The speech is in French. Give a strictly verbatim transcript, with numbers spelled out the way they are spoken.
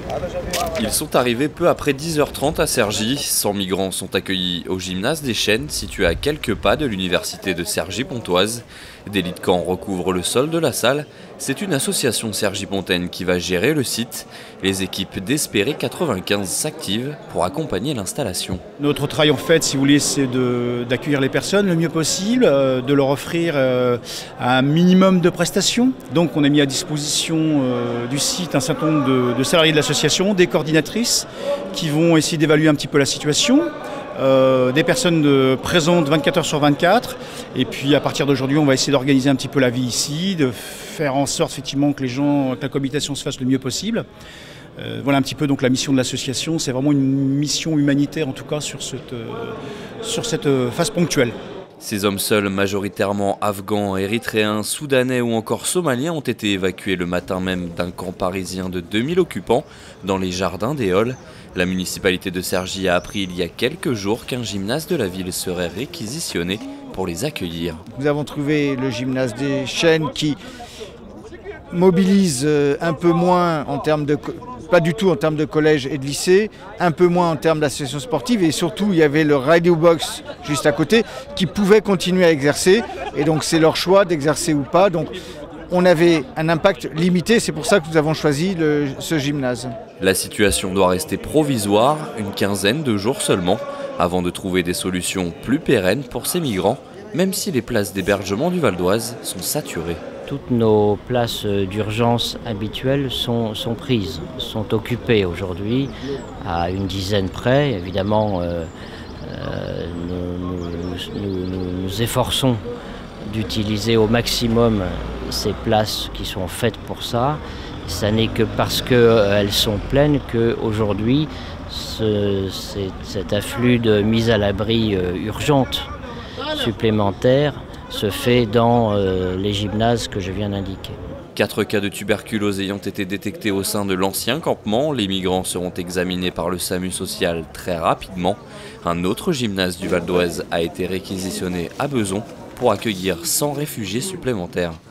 Ils sont arrivés peu après dix heures trente à Cergy. cent migrants sont accueillis au gymnase des Chênes, situé à quelques pas de l'université de Cergy-Pontoise. Des lits de camp recouvrent le sol de la salle. C'est une association cergy-pontaine qui va gérer le site. Les équipes d'Espérer quatre-vingt-quinze s'activent pour accompagner l'installation. Notre travail en fait, si vous voulez, c'est d'accueillir les personnes le mieux possible, euh, de leur offrir euh, un minimum de prestations. Donc on a mis à disposition euh, du site un certain nombre de, de salariés de l'association, des coordinatrices qui vont essayer d'évaluer un petit peu la situation. Euh, des personnes de, présentes vingt-quatre heures sur vingt-quatre, et puis à partir d'aujourd'hui on va essayer d'organiser un petit peu la vie ici, de faire en sorte effectivement que les gens, que la cohabitation se fasse le mieux possible. Euh, voilà un petit peu donc la mission de l'association, c'est vraiment une mission humanitaire en tout cas sur cette, euh, sur cette phase ponctuelle. Ces hommes seuls, majoritairement afghans, érythréens, soudanais ou encore somaliens, ont été évacués le matin même d'un camp parisien de deux mille occupants dans les jardins des Halles. La municipalité de Cergy a appris il y a quelques jours qu'un gymnase de la ville serait réquisitionné pour les accueillir. Nous avons trouvé le gymnase des Chênes qui mobilise un peu moins en termes de... pas du tout en termes de collège et de lycée, un peu moins en termes d'associations sportives, et surtout il y avait le Radio Box juste à côté qui pouvait continuer à exercer, et donc c'est leur choix d'exercer ou pas. Donc on avait un impact limité, c'est pour ça que nous avons choisi le, ce gymnase. La situation doit rester provisoire, une quinzaine de jours seulement, avant de trouver des solutions plus pérennes pour ces migrants, même si les places d'hébergement du Val d'Oise sont saturées. Toutes nos places d'urgence habituelles sont, sont prises, sont occupées aujourd'hui à une dizaine près. Évidemment, euh, euh, nous, nous, nous nous efforçons d'utiliser au maximum ces places qui sont faites pour ça. Ça n'est que parce qu'elles sont pleines qu'aujourd'hui, ce, cet afflux de mise à l'abri euh, urgente supplémentaire se fait dans euh, les gymnases que je viens d'indiquer. Quatre cas de tuberculose ayant été détectés au sein de l'ancien campement, les migrants seront examinés par le SAMU social très rapidement. Un autre gymnase du Val d'Oise a été réquisitionné à Beson pour accueillir cent réfugiés supplémentaires.